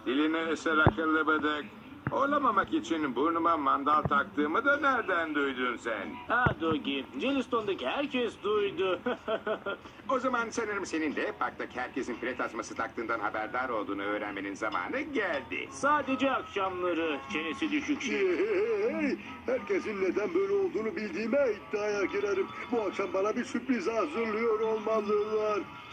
Diline eser akıllı bıdık. Olamamak için burnuma mandal taktığımı da nereden duydun sen? Ha Dogi, Jellistone'daki herkes duydu. O zaman sanırım senin de parktaki herkesin pire tasması taktığından haberdar olduğunu öğrenmenin zamanı geldi. Sadece akşamları çenesi düşük şey. Hey, herkesin neden böyle olduğunu bildiğime iddiaya girerim. Bu akşam bana bir sürpriz hazırlıyor olmalılar.